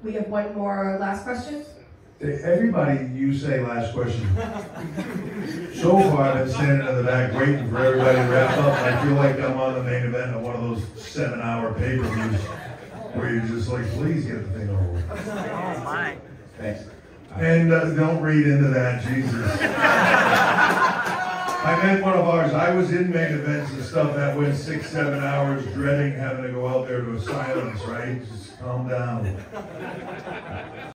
We have one more last question. Everybody, you say last question. So far, I've been standing in the back waiting for everybody to wrap up. I feel like I'm on the main event of one of those 7-hour pay-per-views where you're just like, please get the thing over with. Oh my. Thanks. And don't read into that, Jesus. I meant one of ours. I was in main events and stuff that went 6-7 hours, dreading having to go out there to a silence, right? Just calm down.